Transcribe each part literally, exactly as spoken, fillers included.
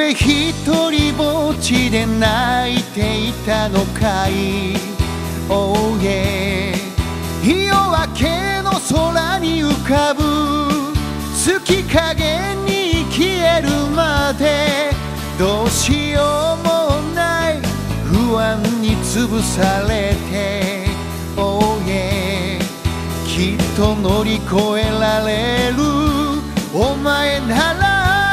べ一人ぼっちで泣いていたのかい。 Oh yeah、 夜明けの空に浮かぶ月影に消えるまでどうしようもない不安に潰されて、 Oh yeah、 きっと乗り越えられるお前なら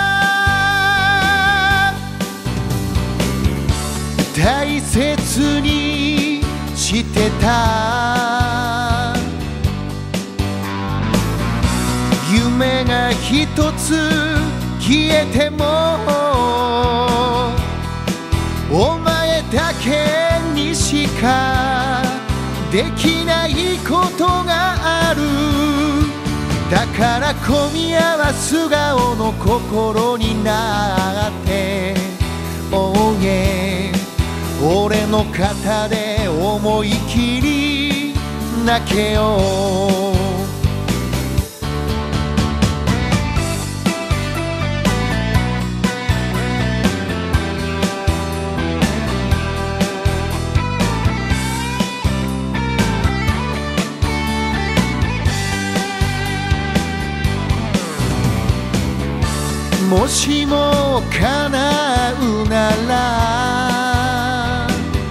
大切にしてた。夢が一つ消えてもお前だけにしかできないことがある。だから混み合わす顔の心になって、 Oh yeah、 俺の肩で思い切り泣けよう。もしも叶うなら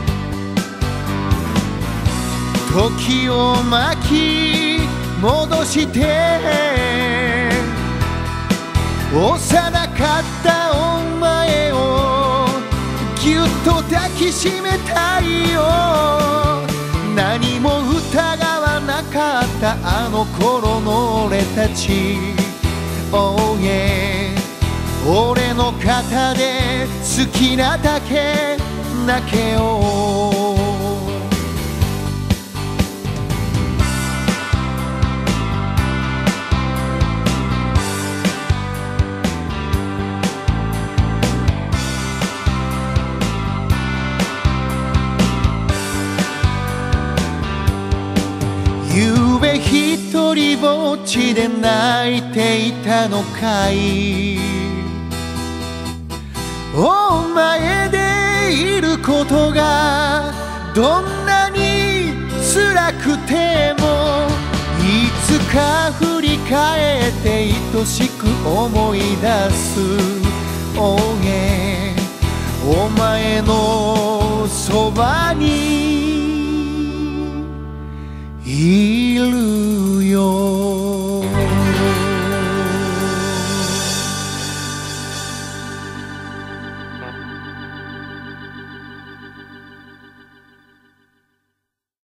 時を巻き戻して幼かったお前をぎゅっと抱きしめたいよ。何も疑わなかったあの頃の俺たち、 Oh yeah、 俺の肩で好きなだけ泣けよう。ゆうべ一人ぼっちで泣いていたのかい。お前でいることがどんなに辛くてもいつか振り返って愛しく思い出す。 Oh yeah、 お前のそばにいる。